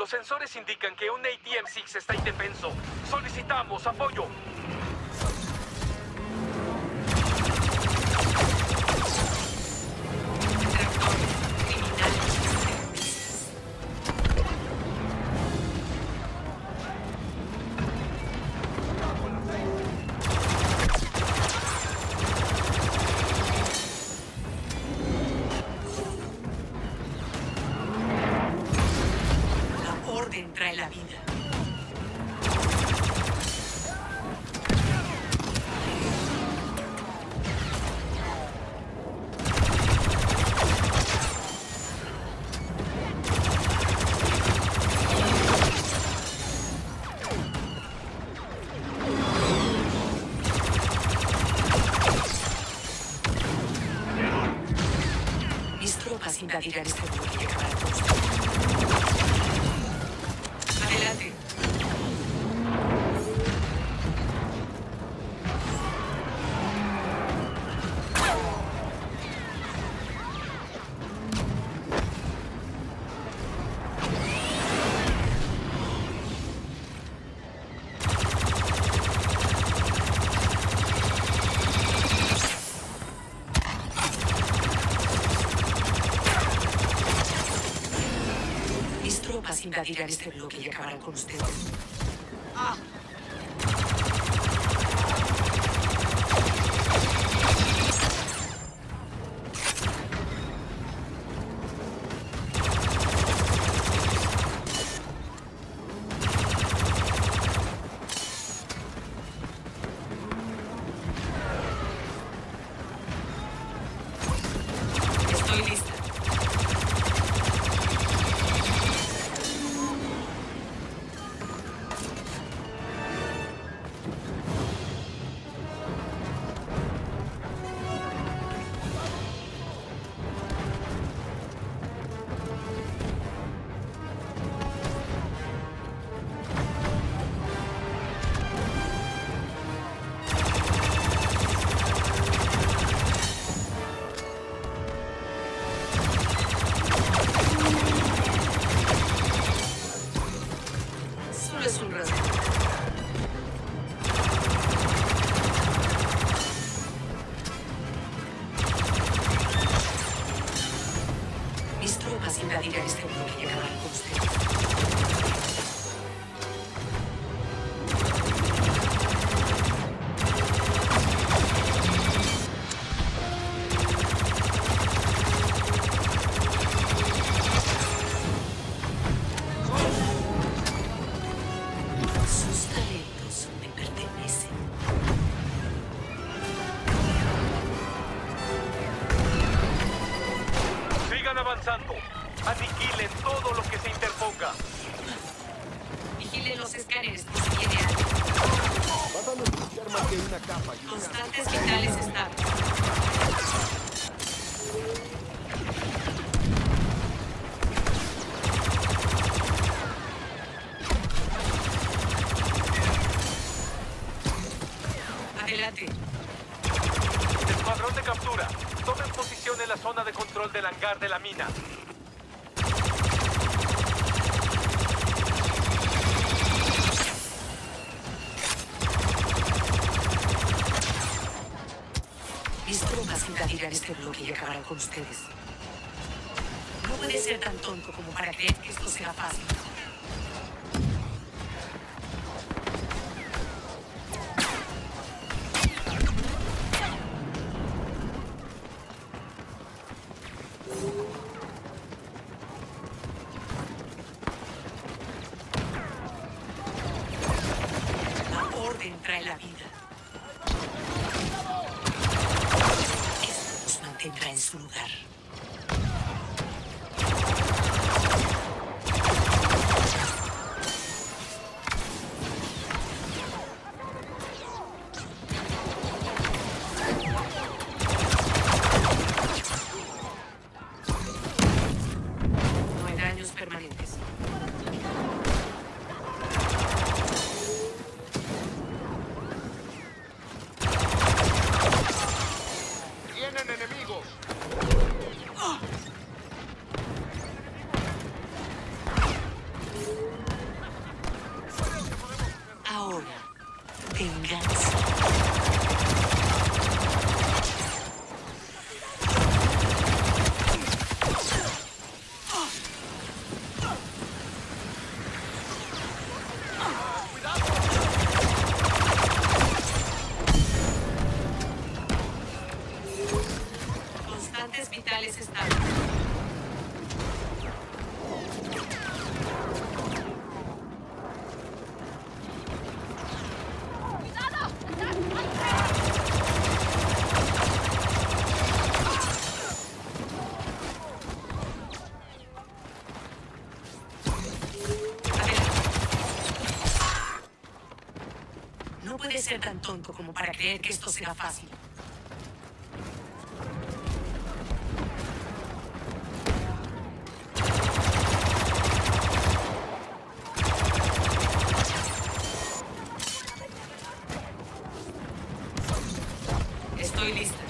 Los sensores indican que un ATM-6 está indefenso. Solicitamos apoyo. Trae la vida. Mis tropas invadirán este bloque para construir. Adelante. Mis tropas invadirán este bloque y acabarán con ustedes. ¡Ah! Estoy lista. Solo es un rato. Mis tropas invadirán este bloque y acabarán con ustedes. Sus talentos me pertenecen. Sigan avanzando. Aniquilen todo lo que se interponga. Vigilen los escáneres por si viene algo. Vas a necesitar más que una capa y una... Constantes vitales estables. Adelante. Escuadrón de captura. Tomen posición en la zona de control del hangar de la mina. Mis tropas invadirán este bloque y acabarán con ustedes. No puede ser tan tonto como para creer que esto será fácil. La orden trae la vida. Esto nos mantendrá en su lugar. No hay daños permanentes. ¡Tienen enemigos! Componentes vitales estables. No puedes ser tan tonto como para creer que esto será fácil. Estoy lista.